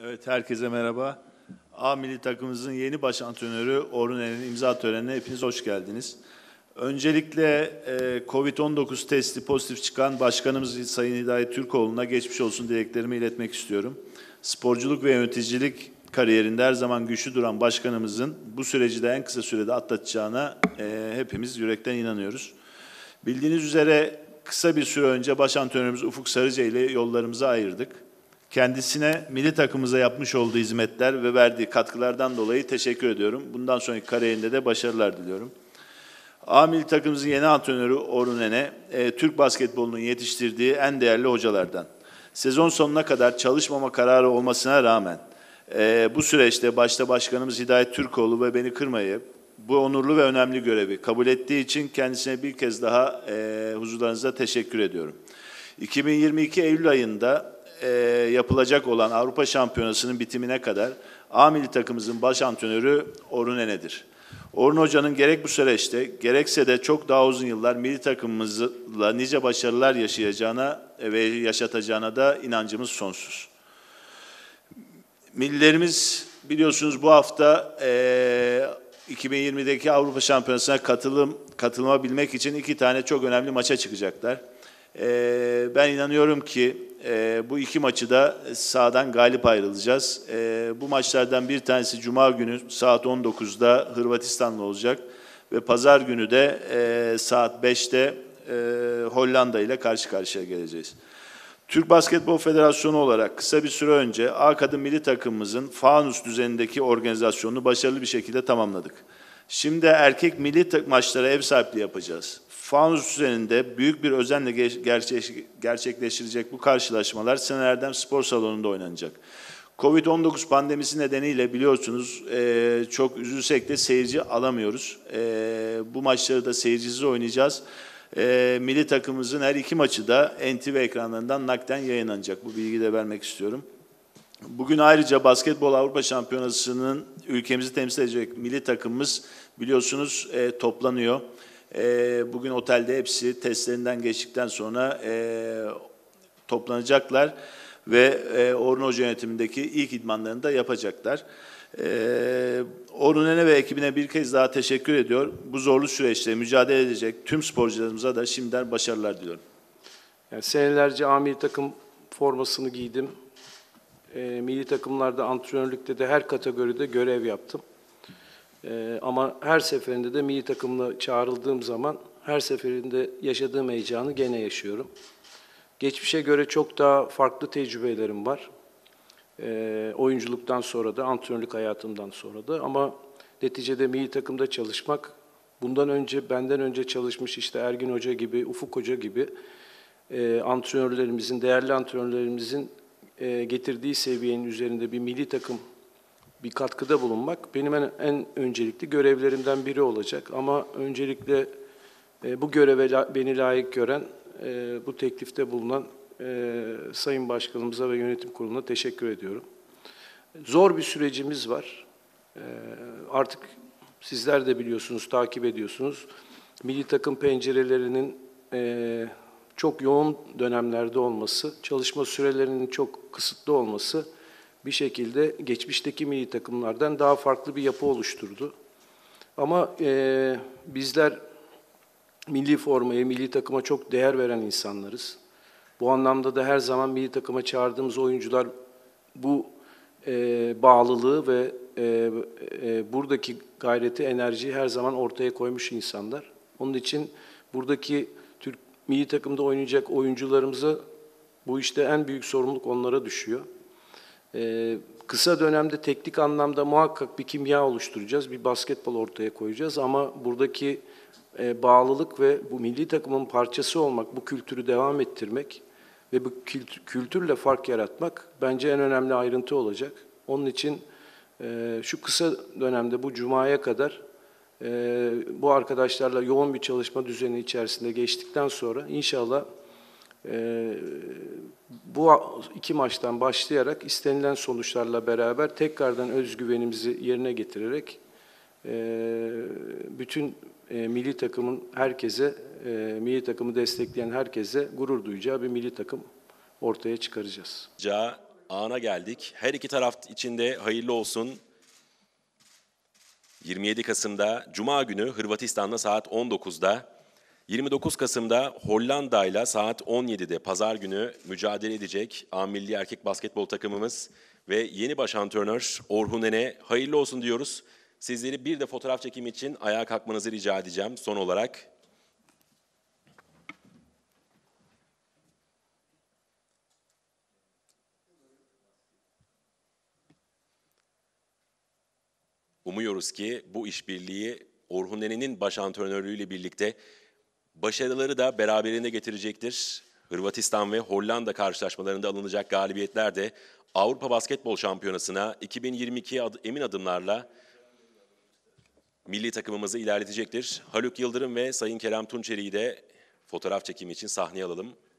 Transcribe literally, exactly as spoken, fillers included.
Evet, herkese merhaba. A milli takımımızın yeni baş antrenörü Orhun Eren'in imza törenine hepiniz hoş geldiniz. Öncelikle e, kovid on dokuz testi pozitif çıkan başkanımız Sayın Hidayet Türkoğlu'na geçmiş olsun dileklerimi iletmek istiyorum. Sporculuk ve yöneticilik kariyerinde her zaman güçlü duran başkanımızın bu süreci de en kısa sürede atlatacağına e, hepimiz yürekten inanıyoruz. Bildiğiniz üzere kısa bir süre önce baş antrenörümüz Ufuk Sarıca ile yollarımızı ayırdık. Kendisine milli takımımıza yapmış olduğu hizmetler ve verdiği katkılardan dolayı teşekkür ediyorum. Bundan sonraki kariyerinde de başarılar diliyorum. A milli takımımızın yeni antrenörü Orhun Ene, e, Türk basketbolunun yetiştirdiği en değerli hocalardan. Sezon sonuna kadar çalışmama kararı olmasına rağmen e, bu süreçte başta başkanımız Hidayet Türkoğlu ve beni kırmayıp bu onurlu ve önemli görevi kabul ettiği için kendisine bir kez daha e, huzurlarınızda teşekkür ediyorum. iki bin yirmi iki Eylül ayında e, yapılacak olan Avrupa Şampiyonası'nın bitimine kadar A milli takımımızın baş antrenörü Orhun Ene'dir. Orhun Hoca'nın gerek bu süreçte gerekse de çok daha uzun yıllar milli takımımızla nice başarılar yaşayacağına ve yaşatacağına da inancımız sonsuz. Millilerimiz biliyorsunuz bu hafta e, iki bin yirmideki Avrupa Şampiyonası'na katılım katılmabilmek için iki tane çok önemli maça çıkacaklar. E, ben inanıyorum ki e, bu iki maçı da sahadan galip ayrılacağız. E, bu maçlardan bir tanesi Cuma günü saat on dokuzda Hırvatistan'la olacak ve Pazar günü de e, saat beşte e, Hollanda ile karşı karşıya geleceğiz. Türk Basketbol Federasyonu olarak kısa bir süre önce A kadın milli takımımızın fanus düzenindeki organizasyonunu başarılı bir şekilde tamamladık. Şimdi erkek milli maçlara ev sahipliği yapacağız. Fanus düzeninde büyük bir özenle gerçekleştirecek bu karşılaşmalar Sinan Erdem Spor Salonu'nda oynanacak. kovid on dokuz pandemisi nedeniyle biliyorsunuz çok üzülsek de seyirci alamıyoruz. Bu maçları da seyircisiz oynayacağız. E, milli takımımızın her iki maçı da N T V ekranlarından nakden yayınlanacak. Bu bilgiyi de vermek istiyorum. Bugün ayrıca Basketbol Avrupa Şampiyonası'nın ülkemizi temsil edecek milli takımımız biliyorsunuz e, toplanıyor. E, bugün otelde hepsi testlerinden geçtikten sonra e, toplanacaklar ve e, Orhun Hoca yönetimindeki ilk idmanlarını da yapacaklar. Ee, Orhun Ene ve ekibine bir kez daha teşekkür ediyor. Bu zorlu süreçte mücadele edecek tüm sporcularımıza da şimdiden başarılar diliyorum. Yani senelerce A milli takım formasını giydim. E, milli takımlarda, antrenörlükte de her kategoride görev yaptım. E, ama her seferinde de milli takımla çağrıldığım zaman her seferinde yaşadığım heyecanı gene yaşıyorum. Geçmişe göre çok daha farklı tecrübelerim var. E, oyunculuktan sonra da, antrenörlük hayatımdan sonra da ama neticede milli takımda çalışmak, bundan önce, benden önce çalışmış işte Ergin Hoca gibi, Ufuk Hoca gibi e, antrenörlerimizin, değerli antrenörlerimizin e, getirdiği seviyenin üzerinde bir milli takım, bir katkıda bulunmak benim en, en öncelikli görevlerimden biri olacak. Ama öncelikle e, bu göreve la, beni layık gören, e, bu teklifte bulunan Ee, Sayın Başkanımıza ve Yönetim Kurulu'na teşekkür ediyorum. Zor bir sürecimiz var. Ee, artık sizler de biliyorsunuz, takip ediyorsunuz. Milli takım pencerelerinin e, çok yoğun dönemlerde olması, çalışma sürelerinin çok kısıtlı olması bir şekilde geçmişteki milli takımlardan daha farklı bir yapı oluşturdu. Ama e, bizler milli formaya, milli takıma çok değer veren insanlarız. Bu anlamda da her zaman milli takıma çağırdığımız oyuncular bu e, bağlılığı ve e, e, buradaki gayreti, enerjiyi her zaman ortaya koymuş insanlar. Onun için buradaki Türk milli takımda oynayacak oyuncularımıza bu işte en büyük sorumluluk onlara düşüyor. E, kısa dönemde teknik anlamda muhakkak bir kimya oluşturacağız, bir basketbol ortaya koyacağız ama buradaki e, bağlılık ve bu milli takımın parçası olmak, bu kültürü devam ettirmek ve bu kültürle fark yaratmak bence en önemli ayrıntı olacak. Onun için e, şu kısa dönemde bu Cuma'ya kadar e, bu arkadaşlarla yoğun bir çalışma düzeni içerisinde geçtikten sonra inşallah e, bu iki maçtan başlayarak istenilen sonuçlarla beraber tekrardan özgüvenimizi yerine getirerek e, bütün e, milli takımın herkese, e, milli takımı destekleyen herkese gurur duyacağı bir milli takım ortaya çıkaracağız. ana geldik. Her iki taraf için de hayırlı olsun. yirmi yedi Kasım'da Cuma günü Hırvatistan'la saat on dokuzda, yirmi dokuz Kasım'da Hollanda'yla saat on yedide Pazar günü mücadele edecek A Milli Erkek Basketbol takımımız ve yeni baş antrenör Orhun En'e hayırlı olsun diyoruz. Sizleri bir de fotoğraf çekimi için ayağa kalkmanızı rica edeceğim son olarak. Umuyoruz ki bu işbirliği Orhun En'in baş antrenörlüğüyle birlikte başarıları da beraberinde getirecektir. Hırvatistan ve Hollanda karşılaşmalarında alınacak galibiyetler de Avrupa Basketbol Şampiyonası'na iki bin yirmi iki ad- emin adımlarla milli takımımızı ilerletecektir. Haluk Yıldırım ve Sayın Kerem Tunçeri'yi de fotoğraf çekimi için sahneye alalım.